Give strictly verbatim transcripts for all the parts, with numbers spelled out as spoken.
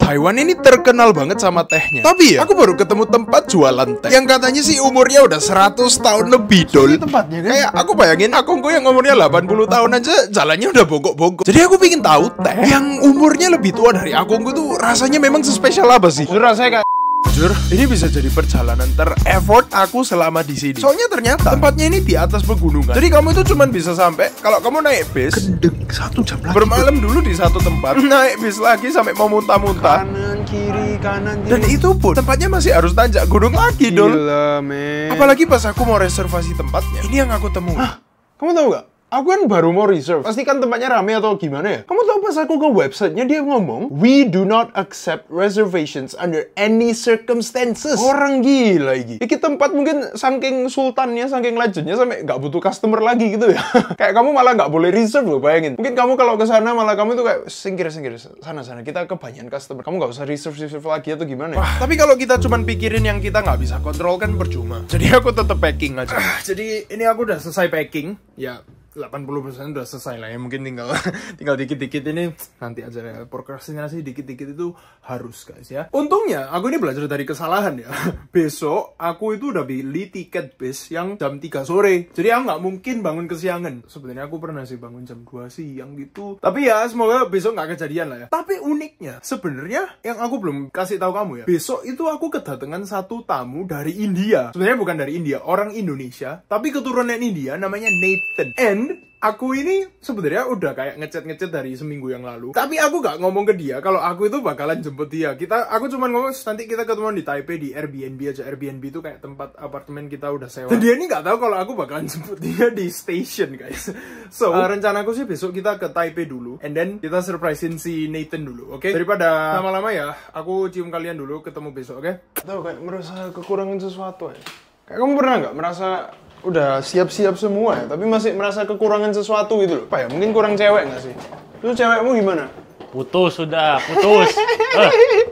Taiwan ini terkenal banget sama tehnya. Tapi ya, aku baru ketemu tempat jualan teh yang katanya sih umurnya udah seratus tahun lebih, dol. Ini tempatnya kan? Kayak aku bayangin akungku yang umurnya delapan puluh tahun aja jalannya udah bongkok-bongkok. Jadi aku pengen tahu teh yang umurnya lebih tua dari akungku tuh rasanya memang sespesial apa sih? Jujur rasanya kayak Jujur, ini bisa jadi perjalanan ter-effort aku selama di sini. Soalnya ternyata tempatnya ini di atas pegunungan. Jadi kamu itu cuma bisa sampai kalau kamu naik bis gendeng satu jam lagi. Bermalam dulu di satu tempat, naik bis lagi sampai mau muntah-muntah. kanan kiri kanan kiri. Dan itu pun tempatnya masih harus tanjak gunung lagi, dol. Gila, men. Apalagi pas aku mau reservasi tempatnya. Ini yang aku temuin. Hah? Kamu tahu gak? Aku kan baru mau reserve. Pasti kan tempatnya rame atau gimana ya? Kamu tahu pas aku ke websitenya dia ngomong, we do not accept reservations under any circumstances. Orang gila lagi. Iki tempat mungkin saking sultannya, saking legendnya sampai nggak butuh customer lagi gitu ya. Kayak kamu malah nggak boleh reserve loh, bayangin. Mungkin kamu kalau ke sana malah kamu tuh kayak singkir singkir sana sana. Kita kebanyakan customer. Kamu nggak usah reserve reserve lagi atau gimana ya? Wah, tapi kalau kita cuman pikirin yang kita nggak bisa kontrol kan percuma. Jadi aku tetap packing aja. Ah, jadi ini aku udah selesai packing. Ya, delapan puluh persen udah selesai lah ya, mungkin tinggal tinggal dikit-dikit ini nanti aja ya, prokrastinasi dikit-dikit itu harus guys ya. Untungnya aku ini belajar dari kesalahan ya. Besok aku itu udah beli tiket bis yang jam tiga sore, jadi aku nggak mungkin bangun kesiangan. Sebenarnya aku pernah sih bangun jam dua siang gitu, tapi ya semoga besok nggak kejadian lah ya. Tapi uniknya sebenarnya yang aku belum kasih tahu kamu ya, besok itu aku kedatangan satu tamu dari India. Sebenarnya bukan dari India, orang Indonesia tapi keturunan India, namanya Nathan. And aku ini sebenarnya udah kayak ngechat-ngechat dari seminggu yang lalu. Tapi aku gak ngomong ke dia kalau aku itu bakalan jemput dia. Kita, aku cuman ngomong nanti kita ketemuan di Taipei di Airbnb aja. Airbnb itu kayak tempat apartemen kita udah sewa. Dan dia ini gak tahu kalau aku bakalan jemput dia di station guys. So uh, rencanaku sih besok kita ke Taipei dulu, and then kita surprisein si Nathan dulu, oke? Okay? Daripada lama-lama ya, aku cium kalian dulu, ketemu besok, oke? Okay? Tahu kayak merasa kekurangan sesuatu ya. Kayak kamu pernah nggak merasa udah siap-siap semua ya, tapi masih merasa kekurangan sesuatu gitu loh? Apa ya? Mungkin kurang cewek nggak sih? Lu cewekmu gimana? Putus sudah, putus. uh.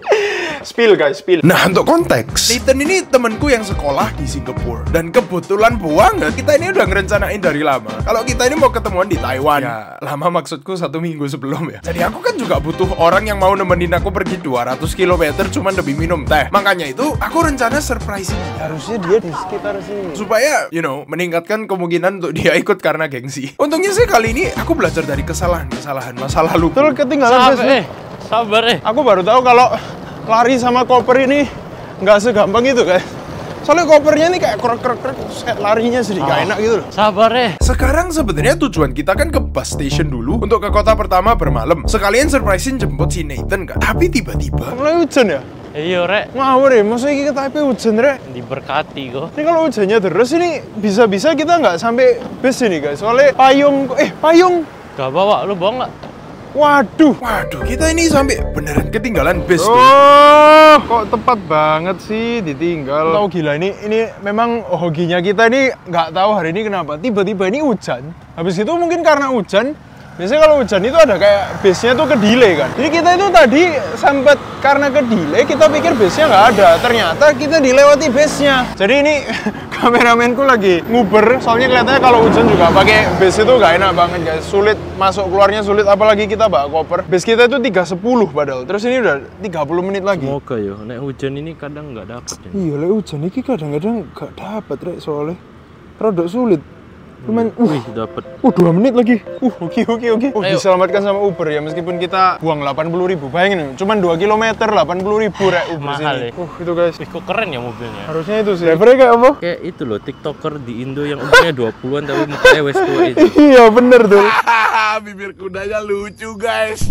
Spill guys, spill. Nah, untuk konteks, Nathan ini temenku yang sekolah di Singapura. Dan kebetulan banget, kita ini udah ngerencanain dari lama kalau kita ini mau ketemuan di Taiwan. Ya, lama maksudku satu minggu sebelum ya. Jadi aku kan juga butuh orang yang mau nemenin aku pergi dua ratus kilometer cuman demi minum teh. Makanya itu, aku rencana surprise ini. Harusnya dia di sekitar sini. Supaya, you know, meningkatkan kemungkinan untuk dia ikut karena gengsi. Untungnya sih kali ini aku belajar dari kesalahan-kesalahan masa lalu. Betul, ketinggalan Sabar, guys. eh. Sabar, eh. Aku baru tahu kalau lari sama koper ini nggak segampang itu guys. Soalnya kopernya ini kayak krek-krek-krek, larinya sedikit gak enak gitu loh. Sabar, eh. Sekarang sebenarnya tujuan kita kan ke bus station dulu untuk ke kota pertama bermalam. Sekalian surprisein jemput si Nathan kan. Tapi tiba-tiba mulai hujan ya? Iya, Rek. Ngawur ya, maksudnya kita ke Taipei hujan, Rek? Diberkati kok. Ini kalau hujannya terus ini bisa-bisa kita nggak sampai bus ini guys. Soalnya payung, eh payung. Gak bawa, lu bawa nggak? Waduh. Waduh, kita ini sampai beneran ketinggalan bus tuh. Oh, kok tepat banget sih ditinggal. Tahu gila ini ini memang hokinya kita ini nggak tahu hari ini kenapa tiba-tiba ini hujan. Habis itu mungkin karena hujan. Biasanya kalau hujan itu ada kayak base-nya tuh ke delay kan. Jadi kita itu tadi sempat karena ke delay kita pikir base-nya nggak ada. Ternyata kita dilewati base-nya. Jadi ini kameramenku lagi nguber. Soalnya kelihatannya kalau hujan juga pakai base itu nggak enak banget guys. Sulit masuk keluarnya sulit. Apalagi kita bawa koper. Base kita itu tiga sepuluh padahal. Terus ini udah tiga puluh menit lagi. Semoga ya, nek hujan ini kadang nggak dapet ya. Iya, lek hujan ini kadang-kadang nggak dapet Rek soalnya. Rodok sulit. Cuman, uh, Wih, dapet. Uh, dua menit lagi. Uh, oke, oke, oke. Uh, Ayo. diselamatkan sama Uber ya, meskipun kita buang delapan puluh ribu. Bayangin, cuman dua kilometer, delapan puluh ribu Rek Uber Mahal sini. ya. Uh, itu guys. Wih, kok keren ya mobilnya. Harusnya itu sih. Drivernya kayak apa? Kayak itu loh, tiktoker di Indo yang umurnya dua puluhan tapi mukanya wes tua itu. Iya, bener tuh. Bibir kudanya lucu guys.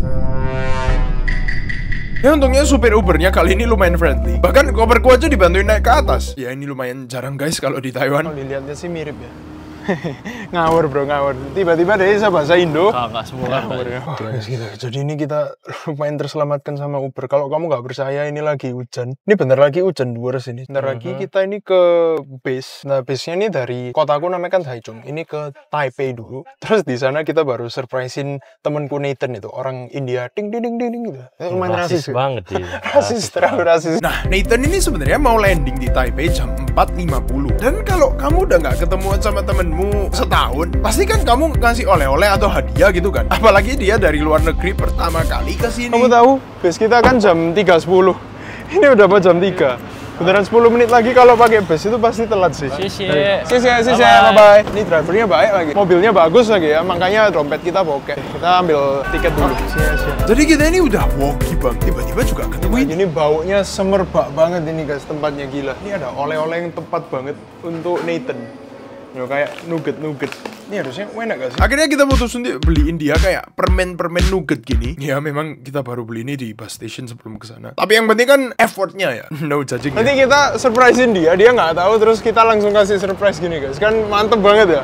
Ya untungnya supir Ubernya kali ini lumayan friendly. Bahkan koperku aja dibantuin naik ke atas. Ya ini lumayan jarang guys kalau di Taiwan. Kalau dilihatnya sih mirip ya. Ngawur bro, ngawur. Tiba-tiba dia bisa bahasa Indo. Nggak, nggak semua Ngawur ya. Oh, guys, gitu. Jadi ini kita lumayan terselamatkan sama Uber. Kalau kamu nggak percaya ini lagi hujan. Ini bentar lagi hujan dua sini. Bentar lagi Mhm. kita ini ke base. Nah base-nya ini dari kotaku namanya kan Taichung. Ini ke Taipei dulu. Terus di sana kita baru surprisein temenku Nathan itu orang India. Ding ding ding ding ding gitu. Eh, lumayan rasis, rasis ya. banget sih. Rasis, terlalu rasis. Nah, Nathan ini sebenarnya mau landing di Taipei jam empat lima puluh. Dan kalau kamu udah nggak ketemuan sama temenmu temenmu setahun, pasti kan kamu ngasih oleh-oleh atau hadiah gitu kan. Apalagi dia dari luar negeri pertama kali ke sini. Kamu tahu, bus kita kan jam tiga sepuluh. Ini udah mau jam tiga. Beneran sepuluh menit lagi kalau pakai bus itu pasti telat sih. Sisi. Sisi, sisi, bye-bye. Ini drivernya baik lagi. Mobilnya bagus lagi ya, makanya dompet kita bokeh. Kita ambil tiket dulu. Sia-sia. Jadi kita ini udah walkie bang, tiba-tiba juga ketemu. Ini baunya semerbak banget ini guys, tempatnya gila. Ini ada oleh-oleh yang tepat banget untuk Nathan. Yo, kayak nugget-nugget. Ini harusnya enak gak sih? Akhirnya kita putus untuk beliin dia kayak permen-permen nugget gini. Ya memang kita baru beli ini di bus station sebelum ke sana. Tapi yang penting kan effortnya ya. No judging. Nanti ya. Kita surprisein dia, dia nggak tahu terus kita langsung kasih surprise gini guys. Kan mantep banget ya.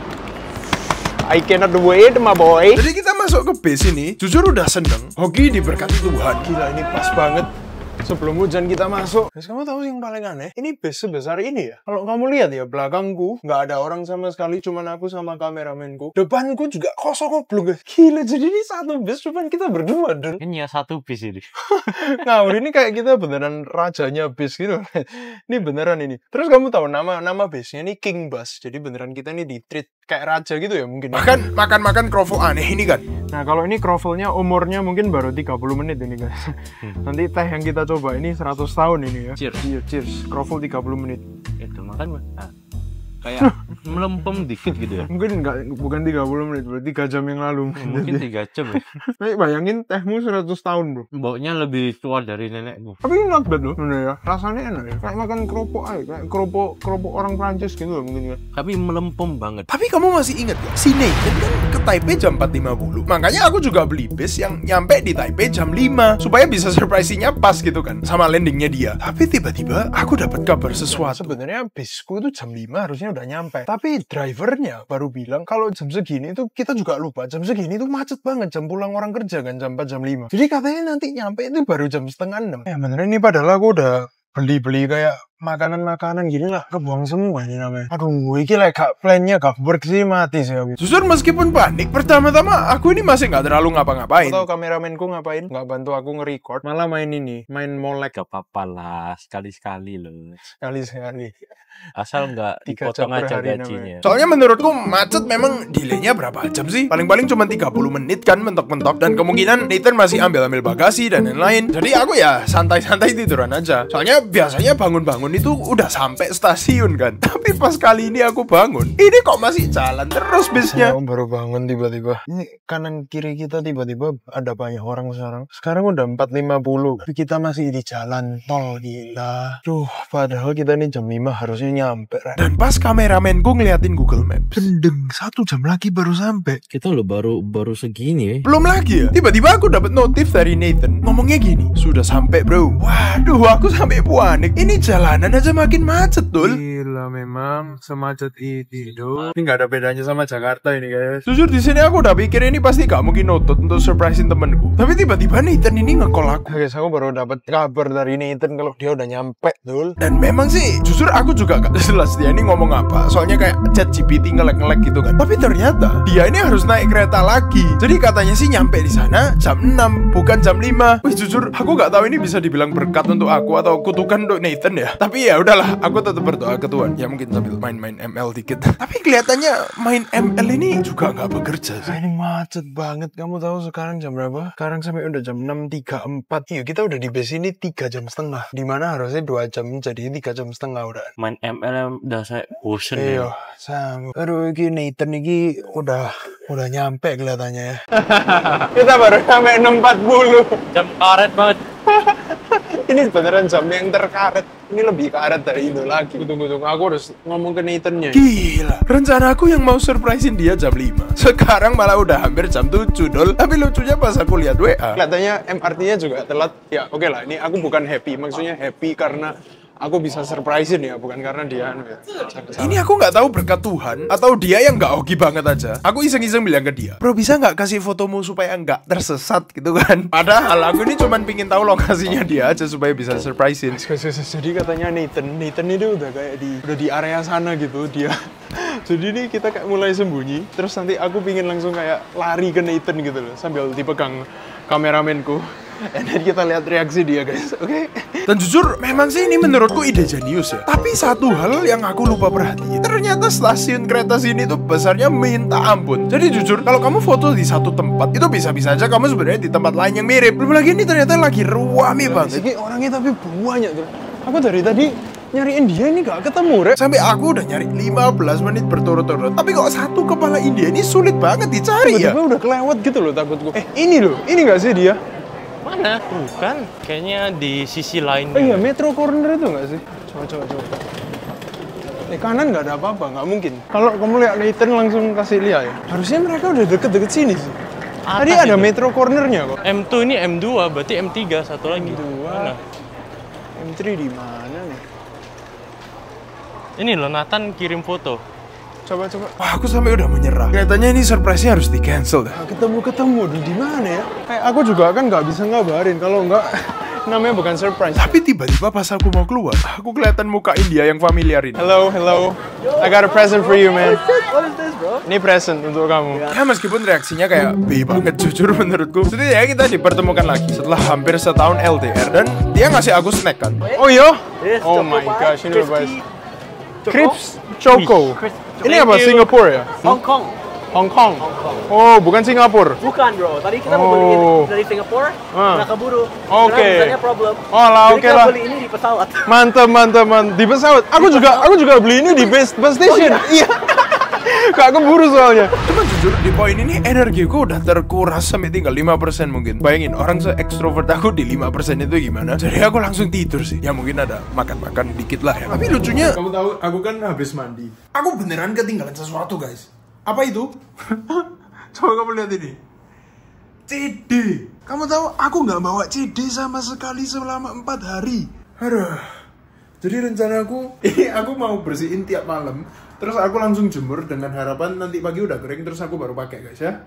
I cannot wait my boy. Jadi kita masuk ke base ini, jujur udah seneng. Hoki diberkati Tuhan. Gila ini pas banget. Sebelum hujan kita masuk. Guys, kamu tahu yang paling aneh? Ini base sebesar ini ya. Kalau kamu lihat ya, belakangku nggak ada orang sama sekali, cuman aku sama kameramenku. Depanku juga kosong goblok guys. Gila, jadi ini satu base cuman kita berdua dong. Ini ya satu bis ini. Ngawur, ini kayak kita beneran rajanya base gitu. Ini beneran ini. Terus kamu tahu nama nama base-nya ini King Bus. Jadi beneran kita ini di treat kayak raja gitu ya mungkin. Bahkan makan-makan kroffel aneh ini kan. Nah, kalau ini krovelnya umurnya mungkin baru tiga puluh menit ini guys. Hmm. Nanti teh yang kita coba ini seratus tahun ini ya. Cheers. Iya, cheers. Krovel tiga puluh menit. Itu makan nah, kayak melempem dikit gitu ya. Mungkin enggak, bukan tiga puluh menit, berarti tiga jam yang lalu. Mungkin tiga jam ya. Tapi bayangin tehmu seratus tahun bro. Baunya lebih tua dari nenekmu. Tapi ini not bad loh, bener ya. Rasanya enak ya. Kayak makan keropok aja, kayak keropok keropok orang Prancis gitu loh mungkin ya. Tapi melempem banget. Tapi kamu masih ingat gak? Si Nathan kan ke Taipei jam empat lima puluh. Makanya aku juga beli bis yang nyampe di Taipei jam lima. Supaya bisa surprise-nya pas gitu kan. Sama landingnya dia. Tapi tiba-tiba aku dapat kabar sesuatu. Sebenarnya bisku itu jam lima harusnya udah nyampe. Tapi drivernya baru bilang kalau jam segini tuh kita juga lupa. Jam segini tuh macet banget. Jam pulang orang kerja kan jam empat, jam lima. Jadi katanya nanti nyampe itu baru jam setengah enam. Ya bener ini padahal aku udah beli-beli kayak makanan-makanan gini lah, kebuang semua ini namanya. Aduh, iki like gak plan-nya gak work sih, mati sih aku. Jujur meskipun panik, pertama-tama aku ini masih gak terlalu ngapa-ngapain. Tahu kameramenku ngapain? Gak bantu aku nge-record, malah main ini, main molek. Gak apa-apa lah, sekali-sekali loh. Sekali-sekali. Asal nggak dipotong aja gajinya. Soalnya menurutku macet memang delaynya berapa jam sih? Paling-paling cuma tiga puluh menit kan mentok-mentok. Dan kemungkinan Nathan masih ambil-ambil bagasi dan lain-lain. Jadi aku ya santai-santai tiduran aja. Soalnya biasanya bangun-bangun itu udah sampai stasiun kan. Tapi pas kali ini aku bangun, ini kok masih jalan terus bisnya. Aku baru bangun tiba-tiba. Ini kanan kiri kita tiba-tiba ada banyak orang sekarang. Sekarang udah empat lima puluh. Tapi kita masih di jalan tol, gila. Duh, padahal kita ini jam lima harusnya nyampe. Dan pas kameramenku ngeliatin Google Maps, gendeng satu jam lagi baru sampai. Kita lo baru baru segini. Belum lagi ya. Tiba-tiba aku dapat notif dari Nathan. Ngomongnya gini, sudah sampai bro. Waduh, aku sampai panik. Ini jalanan aja makin macet tuh. Gila memang semacet ini dong. Ini nggak ada bedanya sama Jakarta ini guys. Jujur di sini aku udah pikir ini pasti gak mungkin nutut untuk surprisein temenku. Tapi tiba-tiba Nathan ini nge-call aku. Guys, aku baru dapat kabar dari Nathan kalau dia udah nyampe tuh. Dan memang sih, jujur aku juga gak jelas dia ini ngomong apa. Soalnya kayak chat G P T ngelek-ngelek gitu kan. Tapi ternyata dia ini harus naik kereta lagi. Jadi katanya sih nyampe di sana jam enam, bukan jam lima. Wih, jujur aku gak tahu ini bisa dibilang berkat untuk aku atau kutukan untuk Nathan ya. Tapi ya udahlah, aku tetap berdoa ke Tuhan. Ya mungkin sambil main-main M L dikit. Tapi kelihatannya main M L ini juga gak bekerja sih. Ini macet banget. Kamu tahu sekarang jam berapa? Sekarang sampai udah jam enam tiga puluh empat. Iya, kita udah di base ini tiga jam setengah. Dimana harusnya dua jam jadi tiga jam setengah udah. Main M L udah saya bosen Iya, ya. sanggup. Aduh, ini Nathan ini udah udah nyampe kelihatannya ya. Kita baru sampai enam empat puluh. Jam karet banget. Ini beneran jam yang terkaret. Ini lebih karet dari itu lagi. Tunggu-tunggu, aku harus ngomong ke Nathan-nya. Gila, rencana aku yang mau surprisein dia jam lima. Sekarang malah udah hampir jam tujuh dol. Tapi lucunya pas aku lihat W A, kelihatannya M R T-nya juga telat. Ya oke okay lah, ini aku bukan happy. Maksudnya happy karena aku bisa surprisein ya, bukan karena dia anu ya. Ini aku nggak tahu berkat Tuhan atau dia yang nggak hoki banget aja. Aku iseng-iseng bilang ke dia, bro bisa nggak kasih fotomu supaya nggak tersesat gitu kan. Padahal aku ini cuma pingin tahu lokasinya dia aja supaya bisa surprisein. Jadi katanya Nathan, Nathan itu udah kayak di udah di area sana gitu dia. Jadi ini kita kayak mulai sembunyi. Terus nanti aku pingin langsung kayak lari ke Nathan gitu loh sambil dipegang kameramenku. Dan kita lihat reaksi dia guys, oke? Okay? Dan jujur, memang sih ini menurutku ide jenius ya. Tapi satu hal yang aku lupa perhatiin, ternyata stasiun kereta sini tuh besarnya minta ampun. Jadi jujur, kalau kamu foto di satu tempat, itu bisa-bisa aja kamu sebenarnya di tempat lain yang mirip. Belum lagi ini ternyata lagi ruame banget. Sini orangnya tapi banyak tuh. Aku dari tadi nyariin dia ini gak ketemu, Rek. Sampai aku udah nyari lima belas menit berturut-turut. Tapi kok satu kepala India ini sulit banget dicari ya? Tiba-tiba udah kelewat gitu loh takutku. Eh, ini loh, ini gak sih dia? Mana? Bukan. Kayaknya di sisi lain. Oh iya, Metro Corner itu nggak sih? Coba, coba, coba. Eh, kanan nggak ada apa-apa, nggak mungkin. Kalau kamu lihat Nathan langsung kasih lihat ya. Harusnya mereka udah deket-deket sini sih. Atas Tadi ada itu. Metro Cornernya kok. M dua ini M dua, berarti M tiga satu lagi. M dua. Mana? M tiga di mana nih? Ini loh, Nathan kirim foto. Coba, coba. Wah, aku sampai udah menyerah. Kelihatannya ini surprise-nya harus di-cancel dah. Ketemu-ketemu di di mana ya? Kayak aku juga kan nggak bisa ngabarin kalau nggak namanya bukan surprise. Tapi tiba-tiba pas aku mau keluar, aku kelihatan muka India yang familiar ini. Hello, hello. I got a present for you, man. What is this, bro? Ini present untuk kamu. Ya meskipun reaksinya kayak B banget jujur menurutku. Setidaknya kita dipertemukan lagi setelah hampir setahun L D R dan dia ngasih aku snack kan. Oh iya? Oh my gosh, ini lupa. Crips Choco. Ini apa, Singapura ya? Hong Kong. Hong Kong. Oh, bukan Singapura. Bukan bro, tadi kita Oh. mau beli ini dari Singapura, Ah. nggak keburu. Oke. Karena visanya problem. Oh lah, Jadi oke kita lah. beli ini di pesawat. Mantap, mantap, mantap. Di pesawat. Aku juga, aku juga beli ini di bus, bus station. Iya. Gak keburu soalnya. Cuma jujur di poin ini energiku udah terkuras sampai tinggal lima persen mungkin. Bayangin orang se-extrovert aku di lima persen itu gimana. Jadi aku langsung tidur sih. Ya mungkin ada makan-makan dikit lah ya. Tapi lucunya, kamu tahu aku kan habis mandi. Aku beneran ketinggalan sesuatu guys. Apa itu? Coba kamu lihat ini. C D. Kamu tahu aku nggak bawa C D sama sekali selama empat hari. Aduh. Jadi rencanaku, ini aku mau bersihin tiap malam. Terus aku langsung jemur dengan harapan nanti pagi udah kering terus aku baru pakai guys ya.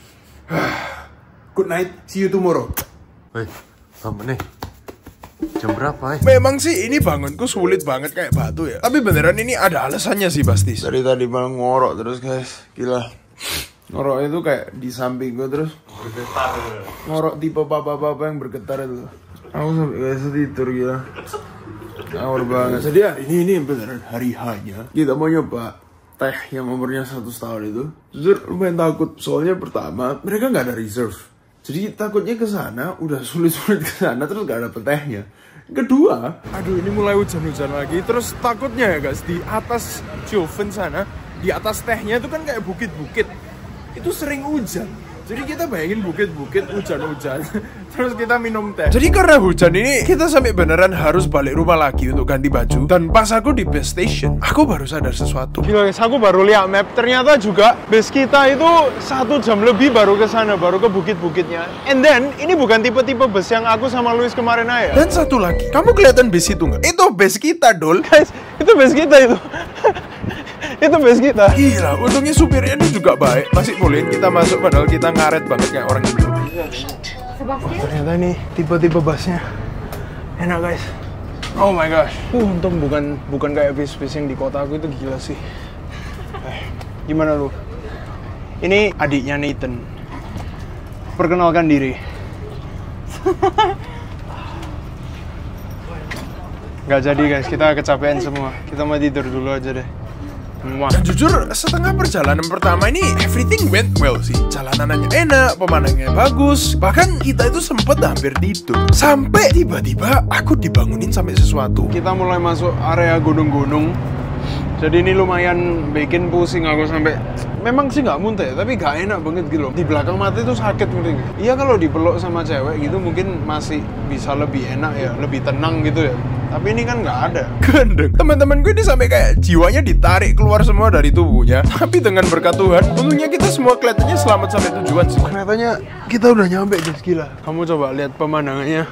Good night, see you tomorrow. Woi, bangun nih. Jam berapa ya? Memang sih ini bangunku sulit banget kayak batu ya. Tapi beneran ini ada alasannya sih pasti. Dari tadi malam ngorok terus guys, gila. Ngorok itu kayak di samping gue terus bergetar. Ngorok tipe papa-papa yang bergetar itu. Aku sampai kayak tidur gila. Ngawur banget. Jadi hari ini ini beneran hari hanya kita mau nyoba teh yang umurnya seratus tahun itu. Jujur lumayan takut soalnya pertama mereka nggak ada reserve. Jadi takutnya ke sana udah sulit-sulit ke sana terus gak dapet tehnya. Kedua, aduh ini mulai hujan-hujan lagi. Terus takutnya ya guys di atas Joven sana, di atas tehnya itu kan kayak bukit-bukit. Itu sering hujan. Jadi kita bayangin bukit-bukit hujan-hujan. Terus kita minum teh. Jadi karena hujan ini kita sampai beneran harus balik rumah lagi untuk ganti baju. Dan pas aku di bus station, aku baru sadar sesuatu. Gila guys, aku baru lihat map. Ternyata juga bus kita itu satu jam lebih baru ke sana, baru ke bukit-bukitnya. And then ini bukan tipe-tipe bus yang aku sama Luis kemarin aja. Dan satu lagi, kamu kelihatan bus itu nggak? Itu bus kita, Dol. Guys, itu bus kita itu. Itu bus kita. Gila, untungnya supirnya ini juga baik. Masih bolehin kita masuk padahal kita ngaret banget kayak orang Indo. Ternyata ini tipe-tipe busnya enak guys. Oh my gosh. Uh, untung bukan bukan kayak bis-bis yang di kota aku itu gila sih. Eh, gimana lu? Ini adiknya Nathan. Perkenalkan diri. Gak jadi guys, kita kecapean semua. Kita mau tidur dulu aja deh. Muah. Dan jujur, setengah perjalanan pertama ini everything went well sih. Jalanannya enak, pemandangannya bagus. Bahkan kita itu sempet hampir tidur. Sampai tiba-tiba aku dibangunin sampai sesuatu. Kita mulai masuk area gunung-gunung. Jadi ini lumayan bikin pusing aku sampai. Memang sih nggak muntah ya, tapi nggak enak banget gitu loh. Di belakang mata itu sakit mungkin. Iya kalau dipeluk sama cewek gitu mungkin masih bisa lebih enak ya, lebih tenang gitu ya. Tapi ini kan nggak ada. Gendeng. Teman-teman gue ini sampai kayak jiwanya ditarik keluar semua dari tubuhnya. Tapi dengan berkat Tuhan, untungnya kita semua kelihatannya selamat sampai tujuan sih. Kelihatannya kita udah nyampe guys, gila. Kamu coba lihat pemandangannya.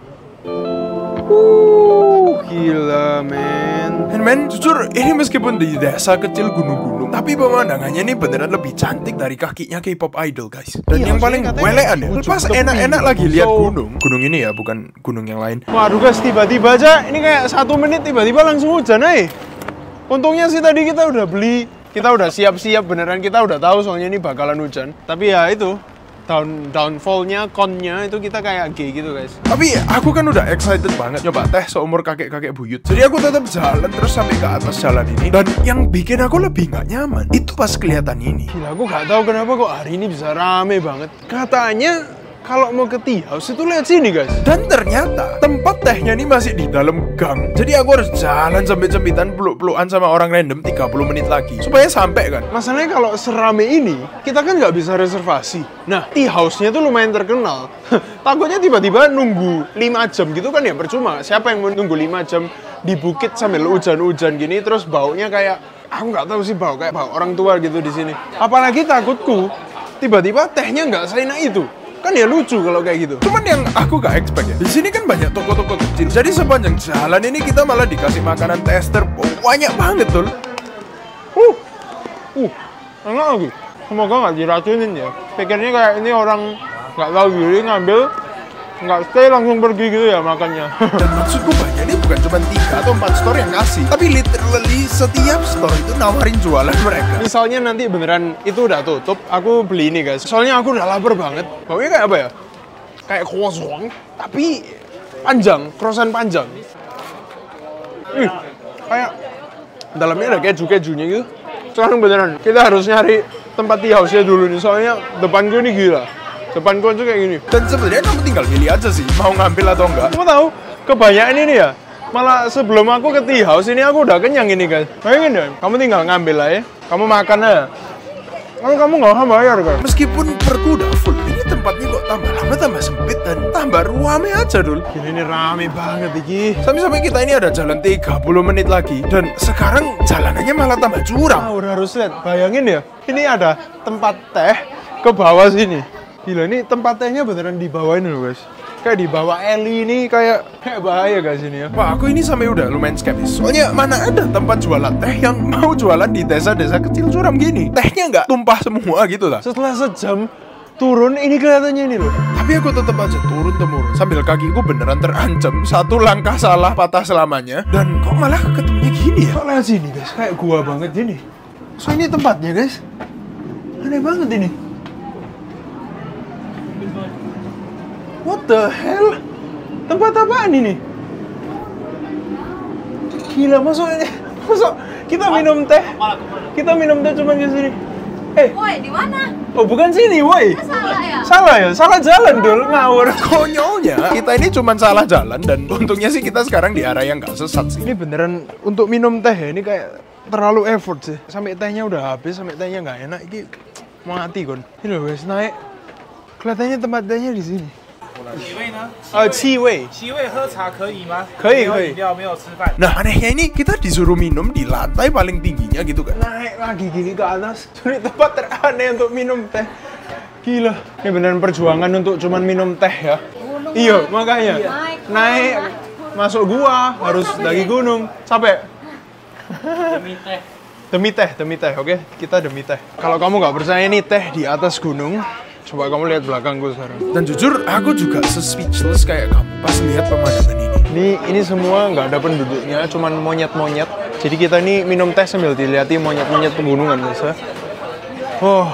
Uh, gila men. Dan men, jujur ini meskipun di desa kecil gunung-gunung, tapi pemandangannya ini beneran lebih cantik dari kakinya K-pop idol guys. Dan Iya, yang paling katanya welean ya, ujung pas tepi. enak-enak lagi lihat So- gunung. Gunung ini ya, bukan gunung yang lain. Waduh guys, tiba-tiba aja ini kayak satu menit tiba-tiba langsung hujan aja. Untungnya sih tadi kita udah beli, kita udah siap-siap beneran, kita udah tahu soalnya ini bakalan hujan. Tapi ya itu, down downfallnya, connya itu kita kayak G gitu guys. Tapi aku kan udah excited banget nyoba teh seumur kakek-kakek buyut. Jadi aku tetap jalan terus sampai ke atas jalan ini. Dan yang bikin aku lebih nggak nyaman itu pas kelihatan ini. Gila, aku nggak tahu kenapa kok hari ini bisa rame banget. Katanya kalau mau ke tea house itu lihat sini guys. Dan ternyata tempat tehnya ini masih di dalam gang. Jadi aku harus jalan sampai jempitan peluk-pelukan sama orang random tiga puluh menit lagi supaya sampai kan. Masalahnya kalau serame ini kita kan nggak bisa reservasi. Nah, tea house-nya tuh lumayan terkenal. Takutnya tiba-tiba nunggu lima jam gitu kan ya percuma. Siapa yang mau nunggu lima jam di bukit sambil hujan-hujan gini terus baunya kayak aku nggak tahu sih bau kayak bau orang tua gitu di sini. Apalagi takutku tiba-tiba tehnya nggak seenak itu. Kan ya lucu kalau kayak gitu. Cuman yang aku gak expect ya, di sini kan banyak toko-toko kecil. Jadi sepanjang jalan ini kita malah dikasih makanan tester banyak banget tuh. Uh, uh, enak lagi. Semoga nggak diracunin ya. Pikirnya kayak ini orang nggak tahu diri ngambil, nggak stay langsung pergi gitu ya makannya. Dan maksudku banyak ini bukan cuma tiga atau empat store yang kasih, tapi literally setiap store itu nawarin jualan mereka. Misalnya nanti beneran itu udah tutup, aku beli ini guys. Soalnya aku udah lapar banget. Baunya kayak apa ya? Kayak croissant, tapi panjang, croissant panjang. Ih, kayak dalamnya ada keju-kejunya gitu. Sekarang beneran, kita harus nyari tempat tea house-nya dulu nih. Soalnya depanku ini gila. Depanku aja kayak gini. Dan sebenarnya kamu tinggal pilih aja sih, mau ngambil atau enggak. Kamu tahu, kebanyakan ini ya. Malah sebelum aku ke tea house ini aku udah kenyang ini guys. Bayangin deh, kamu tinggal ngambil lah ya. Kamu makan aja. Kalau kamu nggak usah bayar kan. Meskipun perku udah full, ini tempatnya kok tambah lama tambah sempit dan tambah rame aja dul. Gini ini rame banget iki. Sampai-sampai kita ini ada jalan tiga puluh menit lagi dan sekarang jalanannya malah tambah curam. Ah, udah harus lihat. Bayangin ya, ini ada tempat teh ke bawah sini. Gila, ini tempat tehnya beneran di bawah ini loh guys. Kayak di bawah Eli ini kayak kayak bahaya guys ini ya. Wah, aku ini sampai udah lumayan skeptis. Soalnya mana ada tempat jualan teh yang mau jualan di desa-desa kecil curam gini. Tehnya nggak tumpah semua gitu lah. Setelah sejam turun ini kelihatannya ini loh. Tapi aku tetap aja turun temurun sambil kakiku beneran terancam. Satu langkah salah patah selamanya. Dan kok malah ketemunya gini ya? Kok lihat sini guys, kayak gua banget ini. So ini tempatnya guys. Aneh banget ini. What the hell? Tempat apaan ini? Gila, masuk ini. Masuk kita minum teh. Kita minum teh cuma di sini. Eh, Woi, di mana? oh bukan sini, woi. Salah ya? Salah ya? Salah jalan dul, ngawur. Konyolnya, kita ini cuma salah jalan dan untungnya sih kita sekarang di arah yang nggak sesat sih. Ini beneran untuk minum teh ya, ini kayak terlalu effort sih. Sampai tehnya udah habis, sampai tehnya nggak enak. Ini mati kon. Ini loh guys, naik. Kelihatannya tempat tehnya di sini. 几位呢？ Uh, 七位. 七位喝茶可以吗？ 可以可以没有饮料，没有吃饭。 Nah anehnya ini kita disuruh minum di lantai paling tingginya gitu kan. Naik lagi gini ke atas. Ini tempat teraneh untuk minum teh. Gila. Ini beneran perjuangan untuk cuman minum teh ya. Iya, makanya. Naik masuk gua harus dari gunung. Capek. Demi teh. Demi teh, demi teh, oke? Kita demi teh. Kalau kamu nggak percaya ini teh di atas gunung, coba kamu lihat belakangku sekarang. Dan jujur aku juga se-speechless kayak kamu pas lihat pemandangan ini. Ini ini semua nggak ada penduduknya, cuman monyet-monyet. Jadi kita ini minum teh sambil dilihati monyet-monyet pegunungan, guys ya. Oh,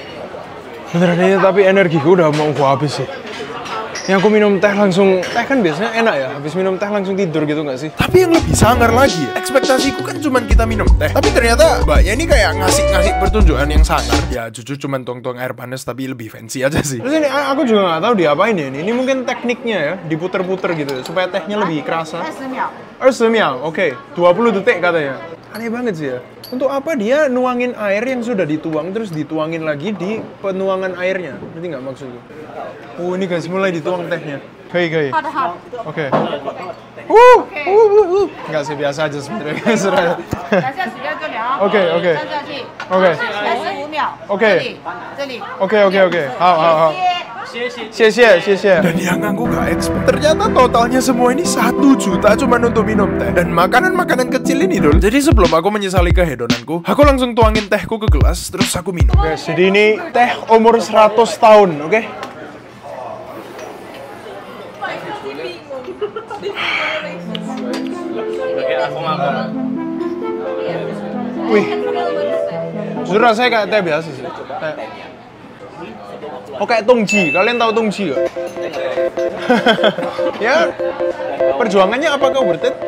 beneran ini tapi energiku udah mau gua habis sih. Yang aku minum teh langsung, teh kan biasanya enak ya, habis minum teh langsung tidur gitu nggak sih? Tapi yang lebih sangar lagi, ekspektasiku kan cuman kita minum teh. Tapi ternyata mbaknya ini kayak ngasih-ngasih pertunjukan yang sangar. Ya jujur cuman tuang-tuang air panas tapi lebih fancy aja sih. Terus ini aku juga nggak tahu diapain ya ini. Ini mungkin tekniknya ya, diputer-puter gitu supaya tehnya lebih kerasa. 二十秒。 二十秒, oke, dua puluh detik katanya. Aneh banget sih ya. Untuk apa dia nuangin air yang sudah dituang terus dituangin lagi di penuangan airnya? Ngerti nggak maksudku? Oh ini guys mulai dituang tehnya. Kei kei. 好的好。 Oke. Uh, uh, uh, uh. Nggak sih biasa aja sebenarnya. 等下水要这里啊。 OK OK 站下去。 OK 三十五秒。 OK 这里，这里。 OK OK OK. 好好好。 谢谢。 谢谢谢谢。 Dan yang aku gak expect, ternyata totalnya semua ini satu juta cuman untuk minum teh dan makanan-makanan kecil ini dul. Jadi sebelum aku menyesali kehedonanku, aku langsung tuangin tehku ke gelas terus aku minum. Guys, jadi ini teh umur seratus tahun, oke? Wih, jujur rasanya kayak teh biasa sih. Kayak... Oh kayak Tongji, kalian tahu Tongji gak? Ya, perjuangannya apakah worth it?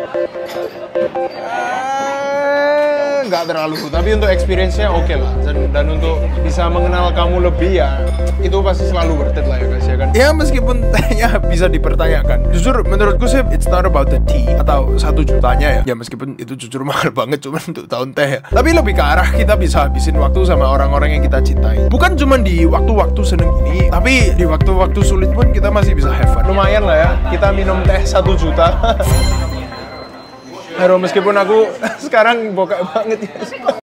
Eh, nggak terlalu, tapi untuk experience-nya oke okay lah. Dan, dan untuk bisa mengenal kamu lebih ya, itu pasti selalu worth it lah ya guys ya kan? Ya meskipun tehnya bisa dipertanyakan. Jujur menurutku sih it's not about the tea atau satu jutanya ya. Ya meskipun itu jujur mahal banget cuman untuk tahun teh ya. Tapi lebih ke arah kita bisa habisin waktu sama orang-orang yang kita cintai. Bukan cuma di waktu-waktu seneng ini, tapi di waktu-waktu sulit pun kita masih bisa have fun. Lumayan lah ya, kita minum teh satu juta. Aduh, meskipun aku sekarang bokak banget ya.